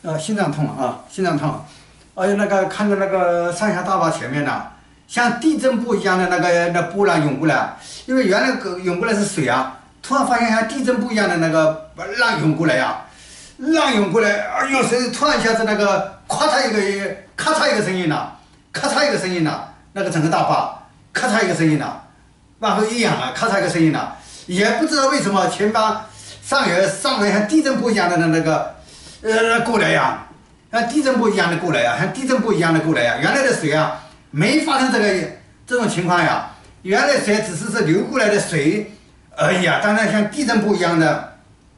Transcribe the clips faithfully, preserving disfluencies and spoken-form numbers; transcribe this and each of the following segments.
呃，心脏痛啊，心脏痛，而且那个看着那个上下大坝前面呢，像地震波一样的那个那波浪涌过来，因为原来涌过来是水啊，突然发现像地震波一样的那个浪涌过来呀、啊，浪涌过来，哎呦，是突然一下子那个咔嚓一个咔嚓一个声音了，咔嚓一个声音了，那个整个大坝咔嚓一个声音了，往后一仰啊，咔嚓一个声音了，也不知道为什么前方上游上来像地震波一样的那个。呃，过来呀，像地震波一样的过来呀，像地震波一样的过来呀。原来的水啊，没发生这个这种情况呀。原来水只是是流过来的水而已啊。当然，像地震波一样的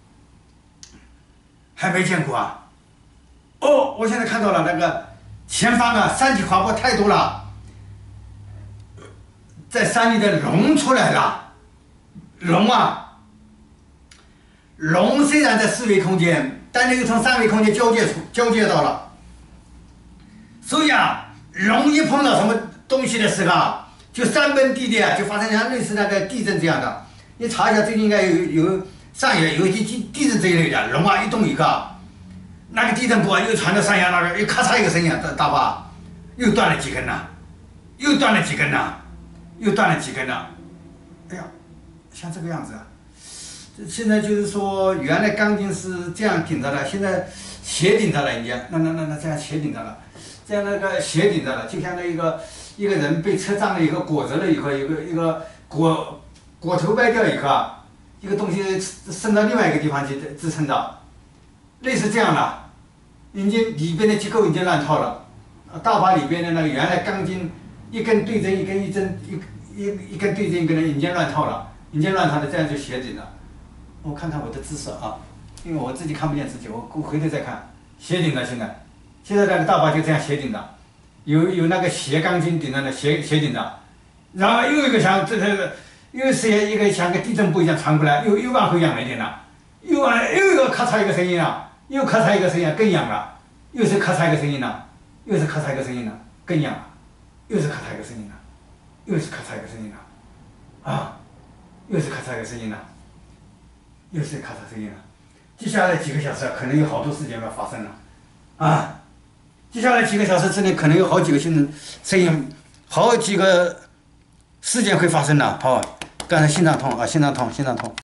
还没见过啊。哦，我现在看到了那个前方啊，山体滑坡太多了，在山里的龙出来了，龙啊，龙虽然在四维空间。但是又从三维空间交界出交界到了，所以啊，龙一碰到什么东西的时候啊，就山崩地裂，就发生像类似那个地震这样的。你查一下，最近应该有有上游有一些地地震这一类的，龙啊一动一个，那个地震波又传到山下那个，又咔嚓一个声音，大大坝又断了几根呐，又断了几根呐，又断了几根呐，哎呀，像这个样子啊。现在就是说，原来钢筋是这样顶着的，现在斜顶着了，已经，那那那那这样斜顶着了，这样那个斜顶着了，就像那一个一个人被车撞了以后裹着了以后，一个一个裹裹头歪掉以后啊，一个东西伸到另外一个地方去支撑着，类似这样的，已经里边的结构已经乱套了，大坝里边的那个原来钢筋一根对针一根一针一一一根对针一根的已经乱套了，已经乱套的，这样就斜顶了。我看看我的姿势啊，因为我自己看不见自己，我我回头再看，斜顶的现在，现在那个大坝就这样斜顶的，有有那个斜钢筋顶着的斜斜顶的，然后又一个像这这个，又是一个像个地震波一样传过来，又又往后仰了一点了，又往又一个咔嚓一个声音了，又咔嚓一个声音更仰了，又是咔嚓一个声音了，又是咔嚓一个声音了，更仰了，又是咔嚓一个声音了，又是咔嚓一个声音了，啊，又是咔嚓一个声音了。又是咔嚓声音了，接下来几个小时可能有好多事件要发生了，啊，接下来几个小时之内可能有好几个新声音，好几个事件会发生了，好，刚才心脏痛啊，心脏痛，心脏痛。